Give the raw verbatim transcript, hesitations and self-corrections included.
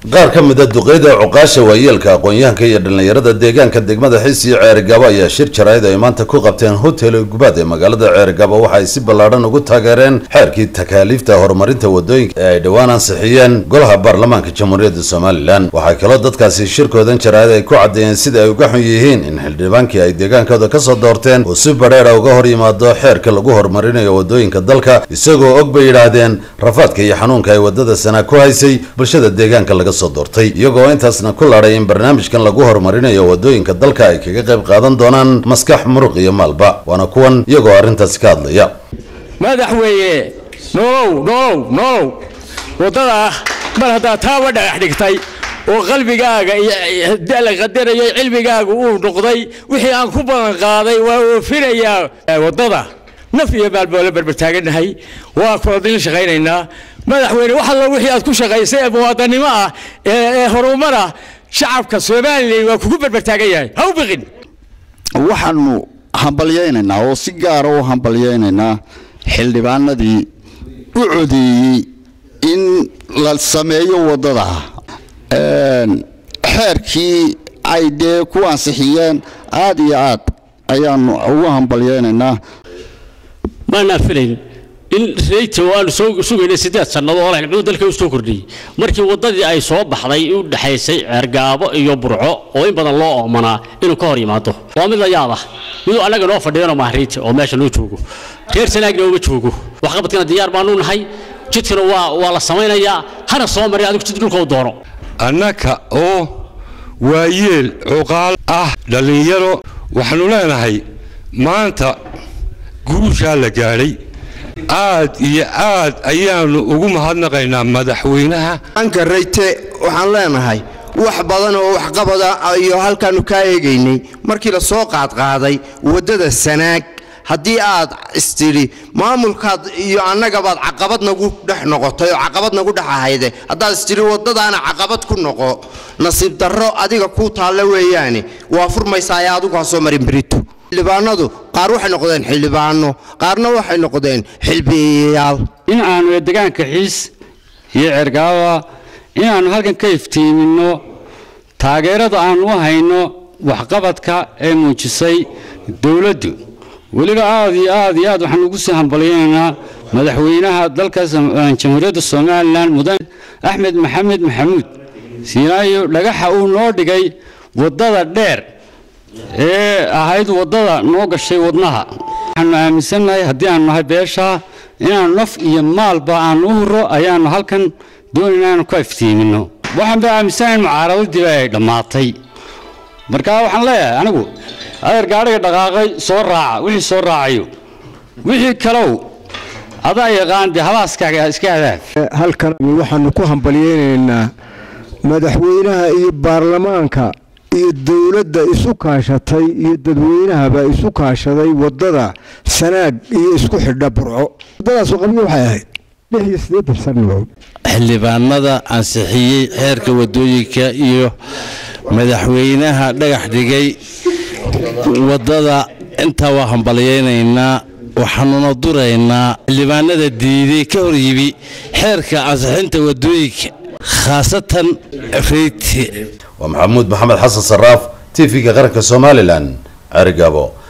qaar ka mid ah duqeyda cuqaasha waayeelka aqoon-yahanka iyo dhalinyarada deegaanka degmada Xiis iyo Ceerigabo ayaa shir jaraa'id ay maanta ku qabteen hotel Gubaad ee magaalada Ceerigabo waxa ay si ballaaran ugu taageereen xeerkii takaaliifta horumarinta wadooyinka ee ay dhawaan ansixiyeen golaha baarlamaanka Jamhuuriyadda Soomaaliland. Waxa kale oo dadkaasi shirkoodan jaraa'id ay ku cadeeyeen sida ay uga xun yihiin in xildhibaankii ay deegaankooda ka soo doorteen oo si bareer uga hor yimaado xeerka lagu horumarinayo wadooyinka dalka, isagoo og bay yiraahdeen rafaadka iyo xanuunka ay wadada sana ku haysay bulshada deegaanka laga soo doortay, iyagoo intaasna ku laaray in barnaamijkan lagu horumarinayo wadooyinka dalka ay kaga qayb qaadan doonaan maskax muruq iyo maalba. Waana kuwan iyagoo arrintaas ka hadlaya. madaxweyne no no no wadada mar hada taaba dhagax dhigtay oo qalbigaaga iyo dal qadarayo cilmigaaga uu noqday wixii aan ku badan qaaday waa oofinayaa wadada naf iyo baalboole barbartaaganahay waa ku wadin shaqeynayna madaxweyne waxa la wixii aad ku shaqeysay muwaadinimo ah ee horumara shacabka Soomaaliyeed waa kugu barbartaagan yahay ha u biqin. waxaanu hambalyeynaa oo si gaar ah u hambalyeynaa xildhibaanadii u codeeyay in la sameeyo wadada een xeerkii ay dee ku ansixiyeen aad iyo aad ayaanu ugu hambalyeynaa. ma naafilin in reeyta waan soo sugayna sideed sanado oo cilmiga dalka u soo kordhiyay markii wadadii ay soo baxday u dhaxaysay Ceerigabo iyo Burco oo in badan loo oomanaa inuu ka hor yimaado waa mid la yaab ah mid anaga noo fadhiyano mahriita oo meesha loo joogo reer sanaagna uma joogo wax qabadkana diyaar baanu nahay jidkana waa waa la samaynayaa hana soo maray adigu jid dhulka u doono annaka oo waayeel cuqaal ah dhalinyaro waxaanu leenahay maanta guusha la gaaray aad iyo aad ayaanu ugu mahadnaqaynaa madaxweynaha anka reyte waxaan leenahay wax badan oo wax qabada iyo halkaanu ka eegaynay markii la soo qaad qaaday wadada sanaag haddii aad istiri maamulkaad iyo annaga baad caqabad nagu dhex noqotay oo caqabad nagu dhaxayde haddaad istiri wadadaana caqabad ku noqo nasiib darro adiga ku taalla weeyaani waa furmaysaa ay adigu soo marin brito xildhibaanadu qaar waxay noqdeen xildhibaano qaarna waxay noqdeen xilbiyaal in aanu deegaanka Xiis iyo Ceerigabo in aanu halkan ka iftiimino taageerada aan u hayno waxqabadka ee muujisay dawladdu waliba aad iyo aad iyo aad waxaan ugu soo hambalyeynaa madaxweynaha dalka Jamhuuriyadda Soomaaliland Mudane Axmed Maxamed Maxamuud siinaayo dhagaxa uu noo dhigay wadada dheer ee ahayd wadada noo gashay wadnaha. waxaan aaminsanahay haddii aan nahay beesha inaan naf iyo maalba aan u huro ayaan halkan doonaynaa inaan ku iftiimino. waxaan baa aaminsanahay mucaaradadii ay dhamaatay marka waxaan leeyahay anigu adeer gaariga dhaqaaqay soo raaca wixii soo raacayo wixii kale adaa yaqaan de habaaskaaga iska hadaaf. halkan waxaanu ku hambalyeynaa madaxweynaha iyo baarlamaanka iyo dawladda isu kaashatay iyo dadweynahaba isu kaashaday wadada sanaag iyo isku xidha Burco. wadadaas qabyo waxay ahayd lix iyo siddeed sano. xildhibaanada ansixiyay xeerka wadooyinka iyo madaxweynaha dhagax dhigay wadada inta waa hambalyeynaa waxaanu duraynaa xildhibaanada diiday ka hor yibi xeerka ansixinta wadooyinka khaasatan reeyta. ومحمود محمد حسن صراف تي في قرنك Somaliland Ceerigabo.